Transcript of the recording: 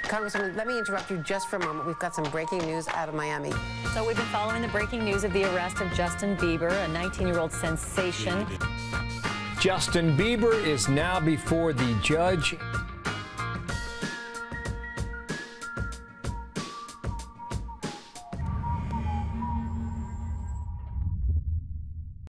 Congresswoman, let me interrupt you just for a moment. We've got some breaking news out of Miami. So we've been following the breaking news of the arrest of Justin Bieber, a 19-year-old sensation. Justin Bieber is now before the judge